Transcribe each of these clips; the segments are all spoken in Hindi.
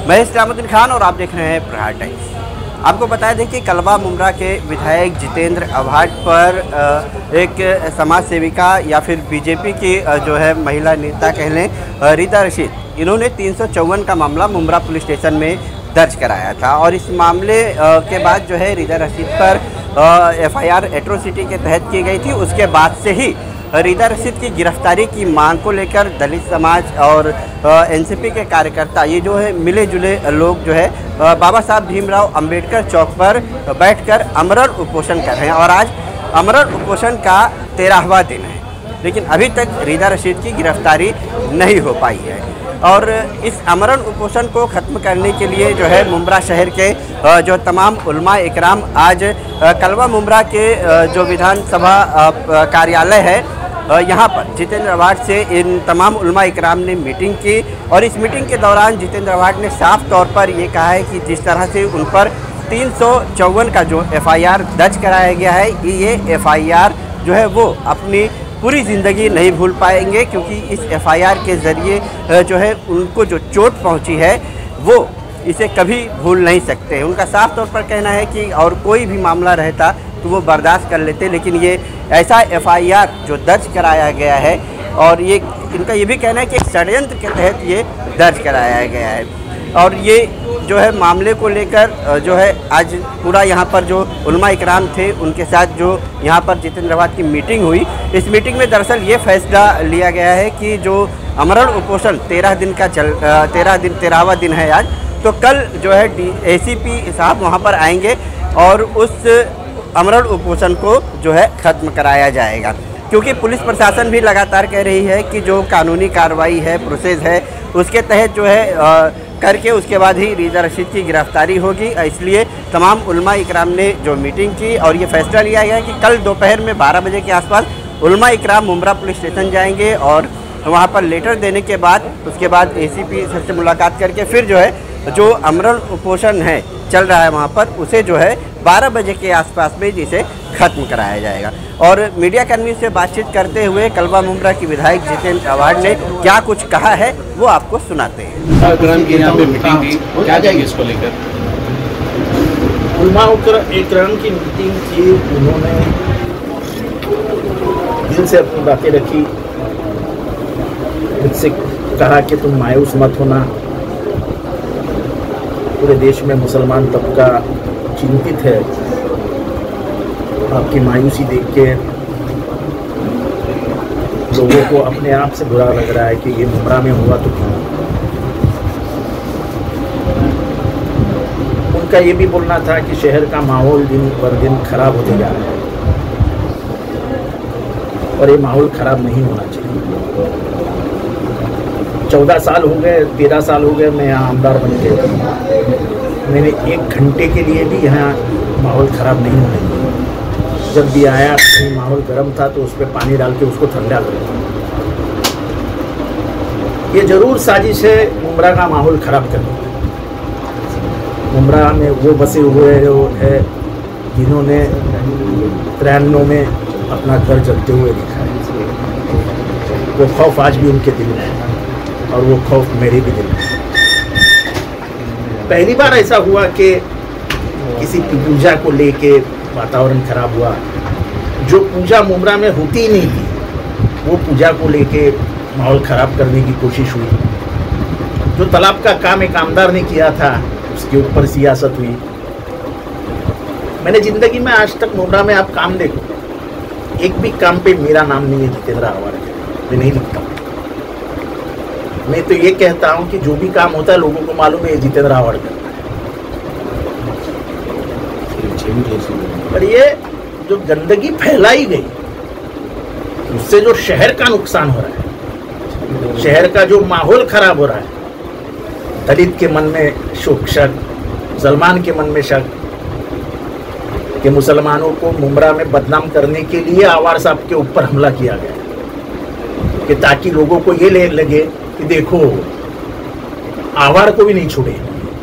मैं इस्लामुद्दीन खान और आप देख रहे हैं प्रहार टाइम्स। आपको बताया दें कि कलवा मुमरा के विधायक जितेंद्र आव्हाड पर एक समाज सेविका या फिर बीजेपी की जो है महिला नेता कह लें रीता रशीद, इन्होंने 354 का मामला मुमरा पुलिस स्टेशन में दर्ज कराया था और इस मामले के बाद जो है रीता रशीद पर FIR एट्रोसिटी के तहत की गई थी। उसके बाद से ही रीता रशीद की गिरफ्तारी की मांग को लेकर दलित समाज और NCP के कार्यकर्ता ये जो है मिले जुले लोग जो है बाबा साहब भीमराव अंबेडकर चौक पर बैठकर आमरण उपोषण कर रहे हैं और आज आमरण उपोषण का 13वां दिन है, लेकिन अभी तक रीता रशीद की गिरफ्तारी नहीं हो पाई है। और इस आमरण उपोषण को ख़त्म करने के लिए जो है मुमरा शहर के जो तमाम उलमा इकराम आज कलवा मुमरा के जो विधानसभा कार्यालय है यहाँ पर जितेंद्र आव्हाड से इन तमाम उलमा इकराम ने मीटिंग की और इस मीटिंग के दौरान जितेंद्र आव्हाड ने साफ तौर पर ये कहा है कि जिस तरह से उन पर 354 का जो FIR दर्ज कराया गया है, ये FIR जो है वो अपनी पूरी ज़िंदगी नहीं भूल पाएंगे, क्योंकि इस FIR के ज़रिए जो है उनको जो चोट पहुंची है वो इसे कभी भूल नहीं सकते। उनका साफ तौर पर कहना है कि और कोई भी मामला रहता तो वो बर्दाश्त कर लेते, लेकिन ये ऐसा FIR जो दर्ज कराया गया है और ये इनका ये भी कहना है कि एक षड्यंत्र के तहत ये दर्ज कराया गया है। और ये जो है मामले को लेकर जो है आज पूरा यहाँ पर जो उलमा इकराम थे उनके साथ जो यहाँ पर जितेंद्र आव्हाड की मीटिंग हुई, इस मीटिंग में दरअसल ये फैसला लिया गया है कि जो आमरण उपोषण 13वां दिन है आज, तो कल जो है ACP साहब वहाँ पर आएंगे और उस आमरण उपोषण को जो है ख़त्म कराया जाएगा, क्योंकि पुलिस प्रशासन भी लगातार कह रही है कि जो कानूनी कार्रवाई है, प्रोसेस है, उसके तहत जो है करके उसके बाद ही रीता रशीद की गिरफ्तारी होगी। इसलिए तमाम उलमा इकराम ने जो मीटिंग की और ये फैसला लिया गया कि कल दोपहर में 12 बजे के आसपास उलमा इकराम मुमरा पुलिस स्टेशन जाएंगे और वहाँ पर लेटर देने के बाद उसके बाद ACP सर से मुलाकात करके फिर जो है जो आमरण उपोषण है चल रहा है वहाँ पर उसे जो है 12 बजे के आसपास में जिसे ख़त्म कराया जाएगा। और मीडिया कर्मी से बातचीत करते हुए कलवा मुमरा की विधायक जितेंद्र आव्हाड ने क्या कुछ कहा है वो आपको सुनाते हैं। यहाँ पे मीटिंग थी, क्या जाएगी इसको लेकर? उलमा इकराम की मीटिंग थी, उन्होंने दिल से अपनी बातें रखी, मुझसे कहा कि तुम मायूस मत होना, पूरे देश में मुसलमान तबका चिंतित है, आपकी मायूसी देख के लोगों को अपने आप से बुरा लग रहा है कि ये मुमरा में हुआ तो क्यों। उनका ये भी बोलना था कि शहर का माहौल दिन पर दिन खराब होते जा रहा है और ये माहौल खराब नहीं होना चाहिए। 14 साल हो गए, 13 साल हो गए मैं यहाँ आमदार बन के, मैंने 1 घंटे के लिए भी यहाँ माहौल ख़राब नहीं होने दिया। जब भी आया माहौल गर्म था तो उस पर पानी डाल के उसको ठंडा कर दिया। ये ज़रूर साजिश है मुमरा का माहौल ख़राब करने की। मुमरा में वो बसे हुए है जिन्होंने 93 में अपना घर जलते हुए देखा है। वो खौफ आज भी उनके दिल में है और वो खौफ मेरे भी दिल में है। पहली बार ऐसा हुआ कि किसी पूजा को लेके वातावरण खराब हुआ। जो पूजा मुमरा में होती ही नहीं थी वो पूजा को लेके माहौल ख़राब करने की कोशिश हुई। जो तालाब का काम एक आमदार ने किया था उसके ऊपर सियासत हुई। मैंने ज़िंदगी में आज तक मुमरा में आप काम देखो, एक भी काम पे मेरा नाम नहीं है जितेंद्र आव्हाड, मैं नहीं लिखता हूँ। मैं तो ये कहता हूँ कि जो भी काम होता है लोगों को मालूम है जितेंद्र आव्हाड करता है। पर ये जो गंदगी फैलाई गई उससे जो शहर का नुकसान हो रहा है, शहर का जो माहौल खराब हो रहा है, दलित के मन में शक, मुसलमान के मन में शक कि मुसलमानों को मुमरा में बदनाम करने के लिए आव्हाड साहब के ऊपर हमला किया गया कि ताकि लोगों को ये लगे कि देखो आव्हाड को भी नहीं छोड़े।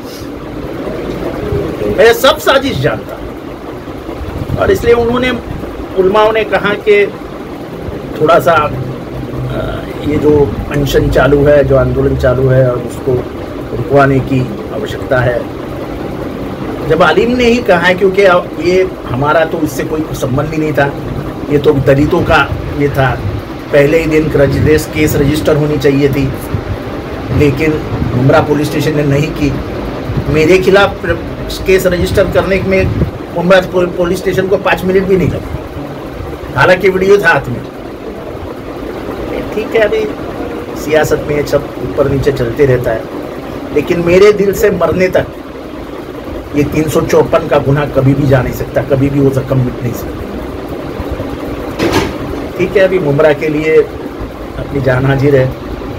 मैं सब साजिश जानता और इसलिए उन्होंने उलमाओं ने कहा कि थोड़ा सा ये जो अनशन चालू है, जो आंदोलन चालू है और उसको रुकवाने की आवश्यकता है। जब आलिम ने ही कहा है, क्योंकि ये हमारा तो इससे कोई संबंध ही नहीं था, ये तो दलितों का ये था, पहले ही दिन केस रजिस्टर होनी चाहिए थी, लेकिन मुमरा पुलिस स्टेशन ने नहीं की। मेरे खिलाफ केस रजिस्टर करने में मुमरा पुलिस स्टेशन को 5 मिनट भी नहीं लगा, हालांकि वीडियो था हाथ में। ठीक है, अभी सियासत में सब ऊपर नीचे चलते रहता है, लेकिन मेरे दिल से मरने तक ये 354 का गुनाह कभी भी जा नहीं सकता, कभी भी वो जख्म मिट नहीं सकता। ठीक है, अभी मुमरा के लिए अपनी जान हाजिर है।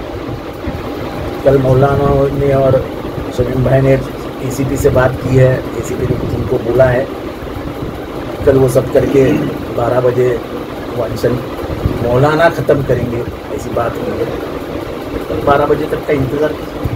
कल मौलाना ने और सलीम भाई ने एसीपी से बात की है, एसीपी ने कुछ उनको बोला है, कल वो सब करके 12 बजे वांछन मौलाना ख़त्म करेंगे, ऐसी बात हुई है। कल 12 बजे तक का इंतज़ार